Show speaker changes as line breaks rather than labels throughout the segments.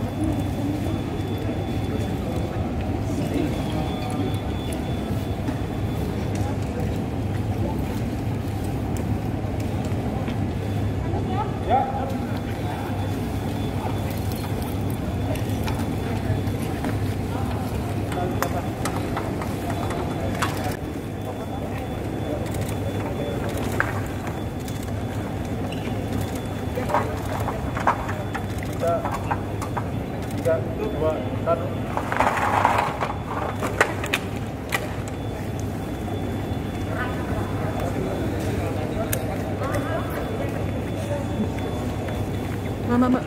Tiga, dua, satu.
Mbak.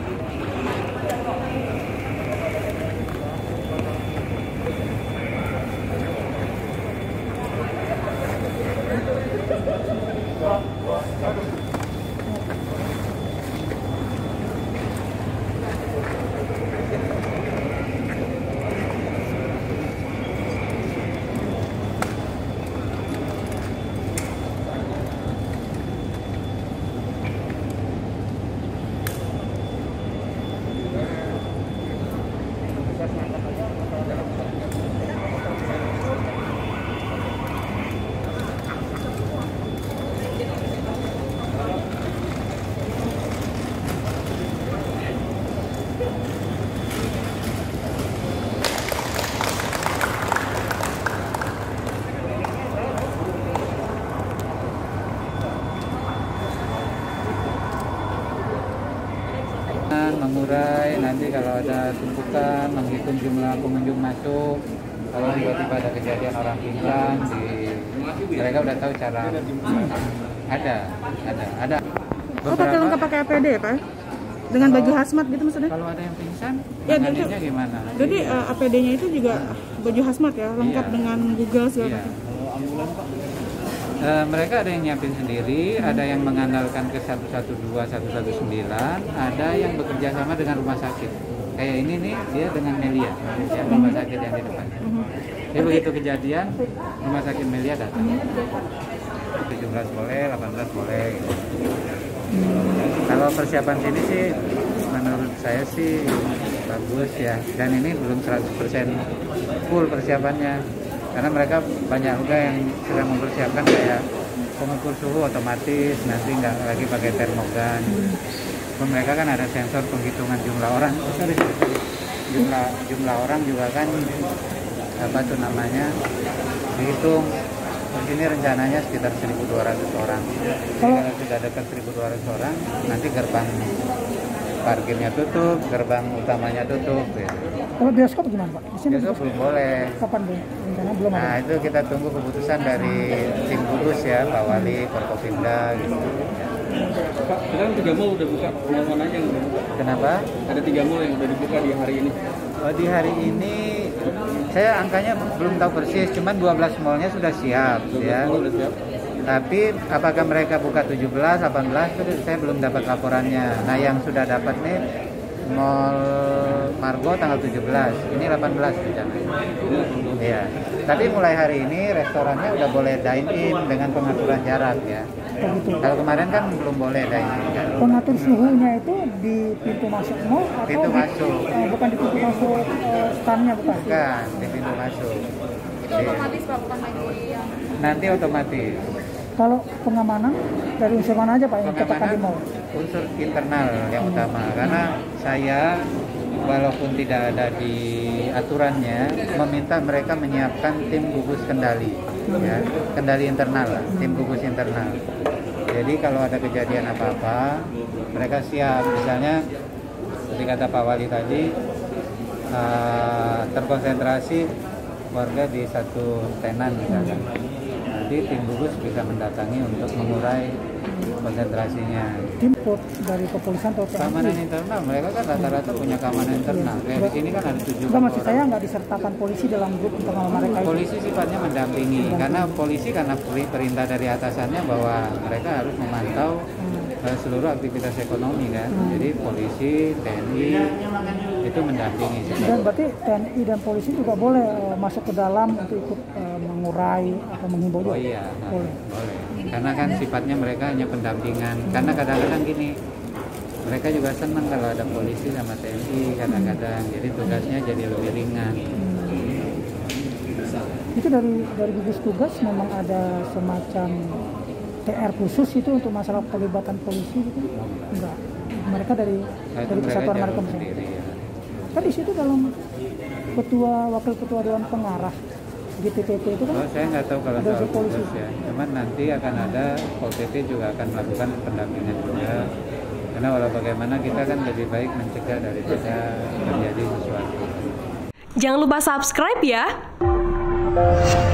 Mengurai nanti kalau ada tumpukan, menghitung jumlah pengunjung masuk. Kalau tiba-tiba ada kejadian orang pingsan, mereka udah tahu cara. Ada.
Oh, pakai lengkap pakai APD ya, Pak? Dengan baju hazmat gitu maksudnya?
Kalau ada yang pingsan,
ya,
penanganannya gimana?
Jadi APD-nya itu juga baju hazmat ya, lengkap dengan Google segala macam.
Ambulan, Pak.
Mereka ada yang nyiapin sendiri, ada yang mengandalkan ke 112, 119, ada yang bekerja sama dengan rumah sakit. Kayak ini nih, dia dengan Melia, ya, rumah sakit yang di depan. Jadi begitu kejadian, rumah sakit Melia datang. 17 boleh, 18 boleh. Gitu. Kalau persiapan sini sih, menurut saya sih bagus ya. Dan ini belum 100% full persiapannya. Karena mereka banyak juga yang sedang mempersiapkan kayak pengukur suhu otomatis, nanti nggak lagi pakai termogan. Mereka kan ada sensor penghitungan jumlah orang, jumlah orang juga kan apa tuh namanya dihitung. Di sini rencananya sekitar 1.200 orang. Kalau sudah dekat 1.200 orang, nanti gerbang parkirnya tutup, gerbang utamanya tutup. Ya.
Kalau bioskop gimana, Pak?
Bioskop belum boleh.
Kapan Bu? Rencana belum ada.
Nah, itu kita tunggu keputusan dari tim gugus ya, Pak Wali, Forkopimda gitu.
Pak, sekarang 3 mall udah buka. Mana aja yang udah buka?
Kenapa?
Ada 3 mall yang udah dibuka di hari ini.
Oh, di hari ini saya angkanya belum tahu persis, cuman 12 mallnya sudah siap
12
ya.
mall udah siap.
Tapi apakah mereka buka 17, 18 itu saya belum dapat laporannya. Nah, yang sudah dapat nih Mall Margo tanggal 17, ini 18 rencananya. Iya. Tapi mulai hari ini restorannya udah boleh dine in dengan pengaturan jarak ya.
Begitu.
Kalau kemarin kan belum boleh dine in kan.
Pengatur suhunya itu di pintu masuk mall atau
Pintu masuk.
Bukan di pintu masuk standnya bukan?
Bukan di pintu masuk.
Itu otomatis Pak, bukan main di yang...
Nanti otomatis.
Kalau pengamanan dari unsur mana aja Pak yang dikatakan di mall?
Unsur internal yang utama, karena saya walaupun tidak ada di aturannya meminta mereka menyiapkan tim gugus kendali, ya, kendali internal, tim gugus internal. Jadi kalau ada kejadian apa-apa mereka siap. Misalnya seperti kata Pak Wali tadi, terkonsentrasi warga di satu tenan misalkan. Nanti tim gugus bisa mendatangi untuk mengurai konsentrasinya.
Tim dari kepolisian atau TNI?
Keamanan internal, mereka kan rata-rata punya keamanan internal. Kayak di sini kan ada 7
Enggak, maksud
orang.
saya nggak disertakan polisi dalam grup internal mereka itu?
Polisi sifatnya mendampingi, karena polisi karena perintah dari atasannya bahwa mereka harus memantau seluruh aktivitas ekonomi kan. Jadi polisi, TNI itu mendampingi.
Dan berarti TNI dan polisi juga boleh masuk ke dalam untuk ikut mengurai atau menghimbau juga?
Oh iya,
Boleh.
boleh. Karena kan sifatnya mereka hanya pendampingan. Karena kadang-kadang gini, mereka juga senang kalau ada polisi sama TNI kadang-kadang, jadi tugasnya jadi lebih ringan.
Itu dari gugus tugas memang ada semacam TR khusus itu untuk masalah pelibatan polisi gitu? Enggak. Mereka dari kesatuan Markom
sendiri. Ya.
Kan di situ dalam wakil ketua dewan pengarah GTPP itu kan?
Saya nggak tahu kalau soal
polisi
khusus ya. Cuman nanti akan ada Pol PP juga akan melakukan pendampingan juga. Karena walau bagaimana kita kan lebih baik mencegah daripada terjadi sesuatu.
Jangan lupa subscribe ya.